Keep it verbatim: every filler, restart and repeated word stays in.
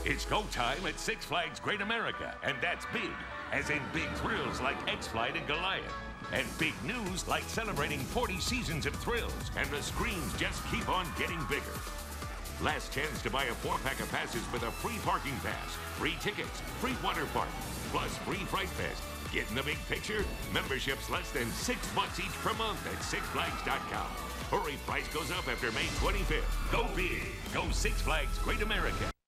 It's go time at Six Flags Great America, and that's big, as in big thrills like X-Flight and Goliath, and big news like celebrating forty seasons of thrills, and the screens just keep on getting bigger. Last chance to buy a four-pack of passes with a free parking pass, free tickets, free water park, plus free Fright Fest. Getting the big picture? Memberships less than six bucks each per month at Six Flags dot com. Hurry, price goes up after May twenty-fifth. Go big. Go Six Flags Great America.